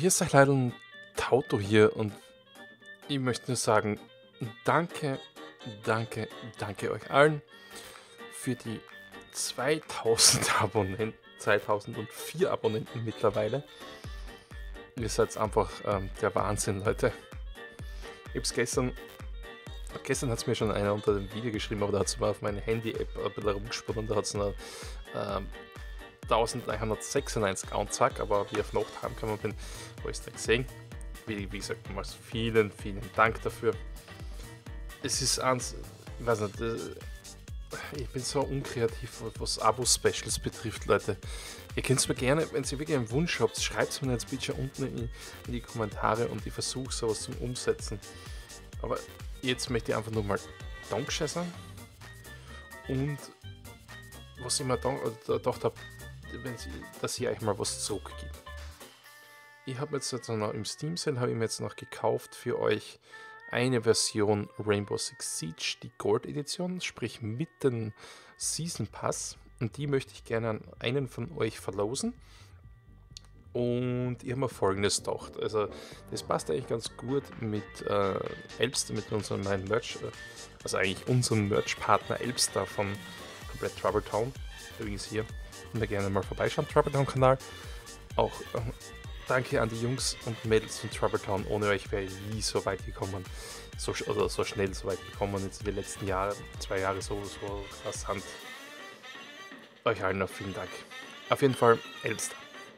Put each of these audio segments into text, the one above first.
Grüß euch Leute und Tauto hier und ich möchte nur sagen, danke, danke euch allen für die 2000 Abonnenten, 2004 Abonnenten mittlerweile. Ihr seid einfach der Wahnsinn, Leute. Ich hab's gestern hat es mir schon einer unter dem Video geschrieben, aber da hat es mal auf meine Handy-App ein bisschen rumgesponnen und da hat es noch 1996 angezeigt, aber wie ich auf Nacht heimgekommen bin, habe ich es nicht gesehen. Wie gesagt, nochmals vielen Dank dafür. Es ist eins, ich weiß nicht, ich bin so unkreativ, was Abo-Specials betrifft, Leute. Ihr könnt es mir gerne, wenn ihr wirklich einen Wunsch habt, schreibt es mir jetzt bitte unten in die Kommentare und ich versuche sowas zum Umsetzen. Aber jetzt möchte ich einfach nur mal Dankeschön sagen. Und was ich mir gedacht habe, dass ich euch mal was zurückgebe. Ich habe jetzt noch im Steam Sale, habe ich mir jetzt noch gekauft für euch eine Version Rainbow Six Siege, die Gold Edition, sprich mit dem Season Pass. Und die möchte ich gerne an einen von euch verlosen. Und ich habe mir Folgendes gedacht. Also, das passt eigentlich ganz gut mit Elbster, mit unserem neuen Merch, also eigentlich unserem Merch-Partner Elbster von Komplett Trouble Town. Übrigens hier, könnt ihr gerne mal vorbeischauen, Trouble Town Kanal. Auch danke an die Jungs und Mädels von Trouble Town. Ohne euch wäre ich nie so weit gekommen, so schnell so weit gekommen. Jetzt in den letzten Jahren, 2 Jahre so krass Hand. Euch allen noch vielen Dank. Auf jeden Fall Elbster.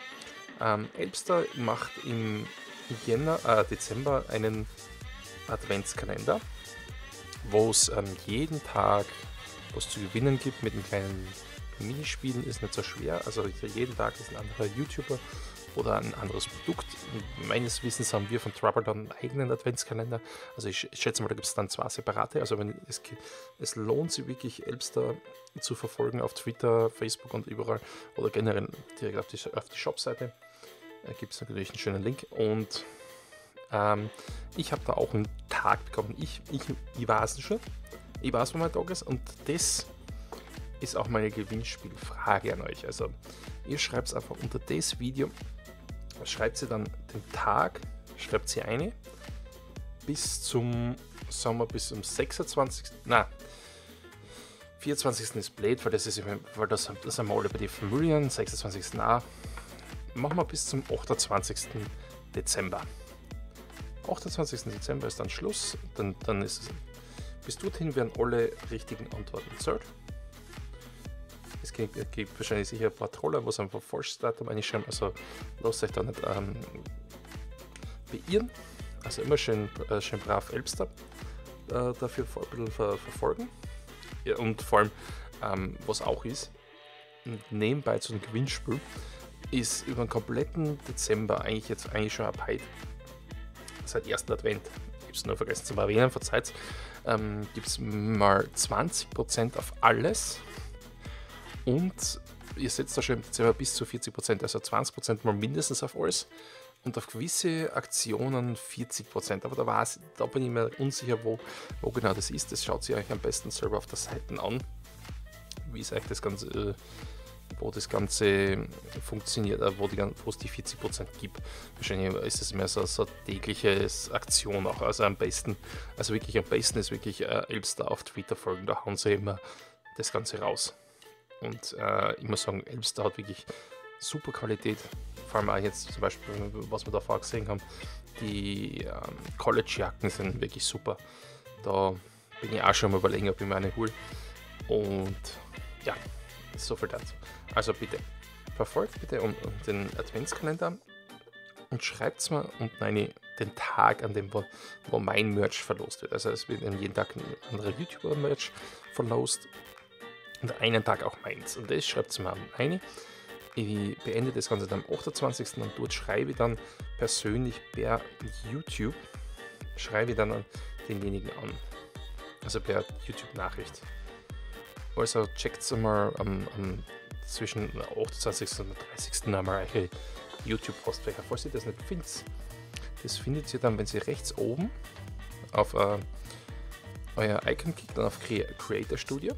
Elbster macht im Dezember einen Adventskalender, wo es jeden Tag was zu gewinnen gibt mit einem kleinen Minispielen. Ist nicht so schwer, also jeden Tag ist ein anderer YouTuber oder ein anderes Produkt. Meines Wissens haben wir von Trouble Town einen eigenen Adventskalender, also ich schätze mal, da gibt es dann 2 separate, also es lohnt sich wirklich, Elbster zu verfolgen auf Twitter, Facebook und überall oder generell direkt auf die Shopseite. Da gibt es natürlich einen schönen Link und ich habe da auch einen Tag bekommen. Ich weiß es schon. Ich weiß, wo mein Tag ist und das ist auch meine Gewinnspielfrage an euch. Also ihr schreibt es einfach unter das Video, schreibt sie dann den Tag, schreibt sie eine bis zum 24. ist blöd, weil das sind wir alle bei den Familien, 26. auch. Machen wir bis zum 28. Dezember. 28. Dezember ist dann Schluss, dann ist es. Bis dorthin werden alle richtigen Antworten gezählt. Es gibt wahrscheinlich sicher ein paar Troller, was einfach falsches Datum einschreiben, also lasst euch da nicht beirren. Also immer schön brav Elbster dafür ein bisschen verfolgen. Ja, und vor allem, was auch ist, nebenbei zu dem Gewinnspiel, ist über den kompletten Dezember eigentlich schon ab heute, seit 1. Advent, ich habe es nur vergessen zu erwähnen, verzeiht, gibt es mal 20% auf alles und ihr setzt da schon im Dezember bis zu 40%, also 20% mal mindestens auf alles und auf gewisse Aktionen 40%, aber da bin ich mir unsicher, wo genau das ist. Das schaut sich euch am besten selber auf der Seite an, wie es euch das Ganze wo das Ganze funktioniert, wo es die 40% gibt. Wahrscheinlich ist es mehr so eine tägliche Aktion auch. Also am besten ist wirklich Elbster auf Twitter folgen, da hauen sie immer das Ganze raus. Und ich muss sagen, Elbster hat wirklich super Qualität. Vor allem auch jetzt zum Beispiel, was wir da vorher gesehen haben, die College-Jacken sind wirklich super. Da bin ich auch schon mal überlegen, ob ich mir eine hole. Und ja, so viel dazu. Also bitte, verfolgt bitte den Adventskalender und schreibt mir unten den Tag, an dem wo mein Merch verlost wird. Also es wird jeden Tag ein anderer YouTuber-Merch verlost und einen Tag auch meins. Und das schreibt mir eine. Ich beende das Ganze dann am 28. und dort schreibe ich dann persönlich per YouTube, denjenigen an. Also per YouTube-Nachricht. Also checkt mal zwischen 28. und 30. einmal eure YouTube-Postfächer, falls ihr das nicht findet. Das findet ihr dann, wenn ihr rechts oben auf euer Icon klickt, dann auf Creator Studio.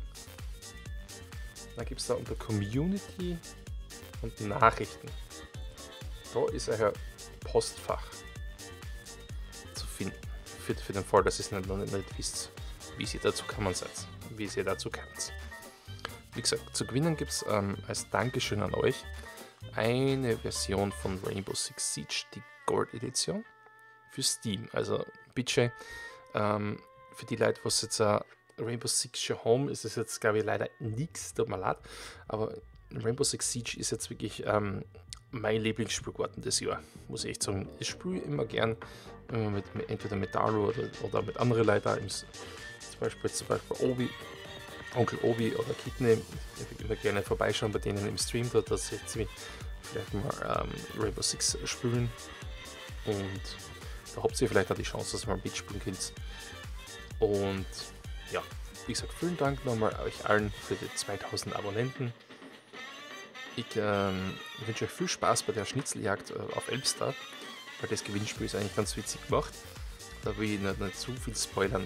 Dann gibt es da unter Community und Nachrichten. Da ist euer Postfach zu finden. Für den Fall, dass ihr es noch nicht wisst, wie ihr dazu kommen seid. Wie ihr dazu kommt. Wie gesagt, zu gewinnen gibt es als Dankeschön an euch eine Version von Rainbow Six Siege, die Gold Edition, für Steam. Also bitte, für die Leute, was jetzt Rainbow Six schon haben, ist es jetzt, glaube ich, leider nichts, tut mir leid, aber Rainbow Six Siege ist jetzt wirklich mein Lieblingsspiel geworden das Jahr, muss ich echt sagen. Ich spiele immer gern entweder mit Daru oder mit anderen Leuten, zum Beispiel Onkel Obi oder Kidney. Ich würde immer gerne vorbeischauen bei denen im Stream, dort, dass sie vielleicht mal Rainbow Six spielen, und da habt ihr vielleicht auch die Chance, dass ihr mal mitspielen könnt. Und ja, wie gesagt, vielen Dank nochmal euch allen für die 2000 Abonnenten. Ich wünsche euch viel Spaß bei der Schnitzeljagd auf Elbstar, weil das Gewinnspiel ist eigentlich ganz witzig gemacht. Da will ich nicht zu viel spoilern.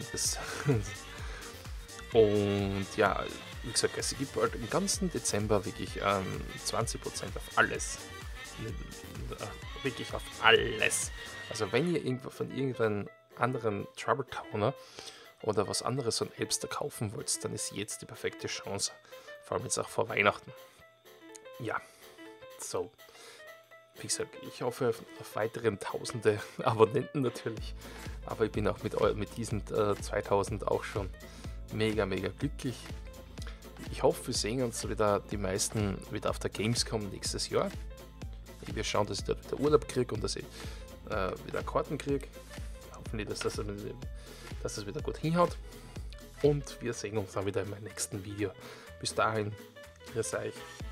Und ja, wie gesagt, es gibt halt im ganzen Dezember wirklich 20% auf alles. Wirklich auf alles. Also wenn ihr irgendwo von irgendeinem anderen Trouble Towner oder was anderes von Elbstar kaufen wollt, dann ist jetzt die perfekte Chance. Vor allem jetzt auch vor Weihnachten. Ja, so. Wie gesagt, ich hoffe auf weiteren tausende Abonnenten natürlich. Aber ich bin auch mit diesen 2000 auch schon mega glücklich. Ich hoffe, wir sehen uns wieder, die meisten wieder auf der Gamescom nächstes Jahr. Ich will schauen, dass ich dort wieder Urlaub kriege und dass ich wieder Karten kriege. Hoffentlich, dass das wieder gut hinhaut. Und wir sehen uns dann wieder in meinem nächsten Video. Bis dahin, grüß euch.